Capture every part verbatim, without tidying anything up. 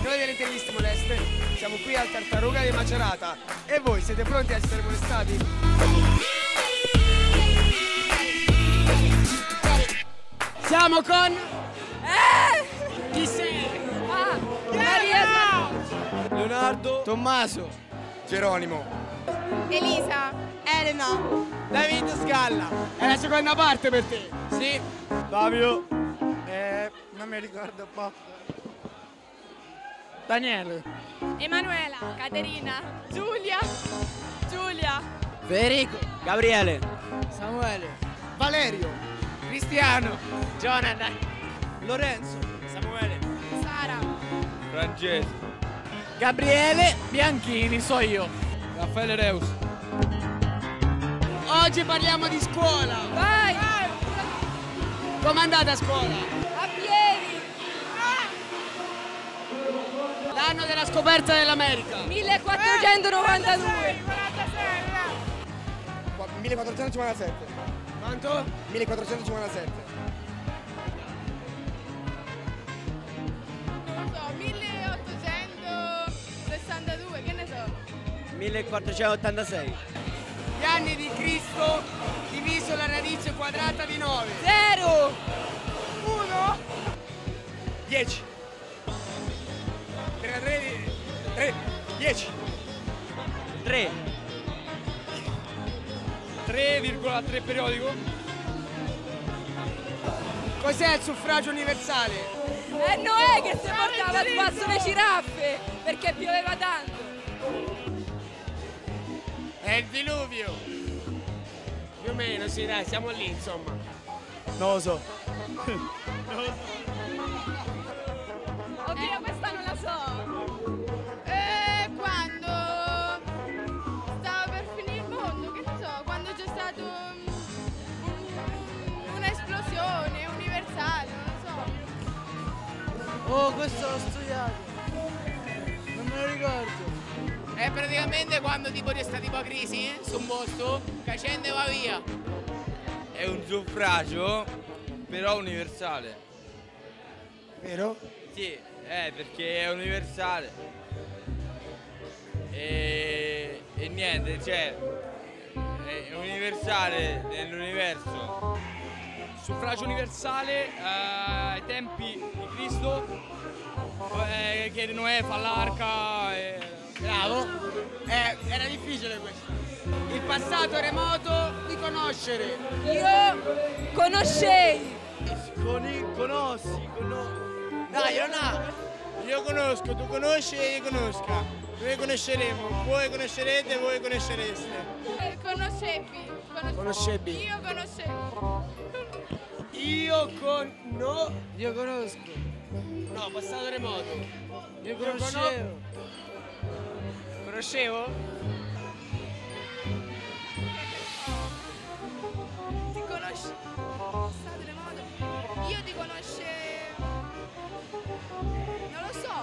noi delle interviste moleste siamo qui al Tartaruga di Macerata e voi siete pronti a essere molestati? Siamo con... Eh! Chi sei? Ah! Maria! Leonardo, Tommaso, Geronimo, Elisa! Elena! David Scalla. È la seconda parte per te? Sì. Fabio. Eh, non mi ricordo un po'. Daniele. Emanuela! Caterina! Giulia! Giulia! Federico. Gabriele. Samuele. Valerio. Cristiano. Jonathan. Lorenzo. Samuele. Sara! Francesco. Gabriele Bianchini, so io. Raffaele Reus. Oggi parliamo di scuola. Vai! Com'è andata a scuola? A piedi! L'anno della scoperta dell'America. millequattrocentonovantadue! millequattrocentocinquantasette. Quanto? millequattrocentocinquantasette. Non so, milleottocentosessantadue, che ne so? millequattrocentottantasei. Gli anni di Cristo diviso la radice quadrata di nove. Zero! uno. dieci. tre, tre, dieci. tre. tre virgola tre periodico. Cos'è il suffragio universale? È Noè che si portava a spasso le giraffe perché pioveva tanto. È il diluvio. Più o meno, sì, dai, siamo lì, insomma. Non lo so. Oddio, questa non la so. Eh, quando stava per finire il mondo, che ne so, quando c'è stato um, un'esplosione universale, non lo so. Oh, questo l'ho studiato. Non me lo ricordo. È praticamente quando tipo c'è stata tipo una crisi eh, su un posto, che scende e va via. È un suffragio, però universale. Vero? Sì, eh, perché è universale. E, e niente, cioè, è universale nell'universo. Suffragio universale eh, ai tempi di Cristo, eh, che Noè fa l'arca. E... Bravo. Eh, era difficile questo. Il passato remoto di conoscere. Io conoscei. Coni, conosci, conosci. Dai, non ha. Io conosco, tu conosci e io conosca. Noi conosceremo, voi conoscerete, voi conoscereste. Eh, Conoscevi. Conos- Conoscevi. Io conoscevo. Io con... no... Io conosco. No, passato remoto. Io cono- conoscevo. Conoscevo? Ti conosci? Stato remoto. Io ti conoscevo. Non lo so.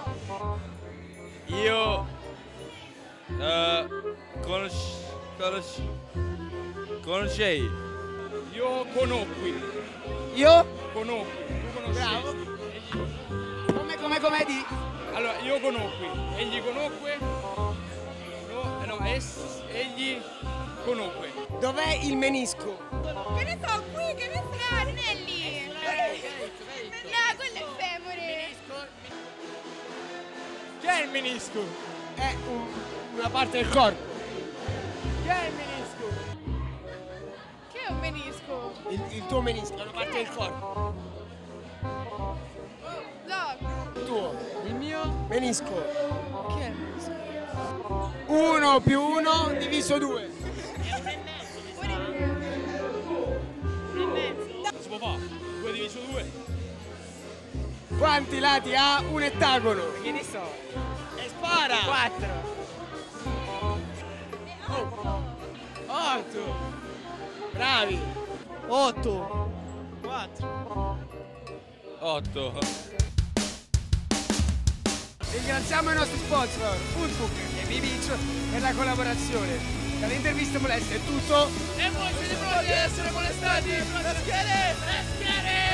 Io eh, conosci, conosci, conoscei. Io conobbi, Io? conobbi, tu conosci. Bravo. Come, come, come di? Allora, io conobbi, egli conobbe, no, eh no, es, egli conobbe. Dov'è il menisco? Che ne so, qui, che ne so. No, non è lì. No, quello è il femore. Che è il menisco? È un- una parte del corpo. Che è il menisco? Che è un menisco? Il, il tuo menisco è una parte del corpo. No. Il tuo. Il mio? Menisco. Che è il menisco? uno più uno diviso due. Non si può fare, due diviso due. Quanti lati ha un ettagono? Che ne so? E spara! Quattro. otto. Bravi. otto. quattro. otto. Ringraziamo i nostri sponsor, Foodbook e B-Beach per la collaborazione. Dalle interviste moleste è tutto. E voi siete pronti ad essere molestati? Let's get it! Let's get it!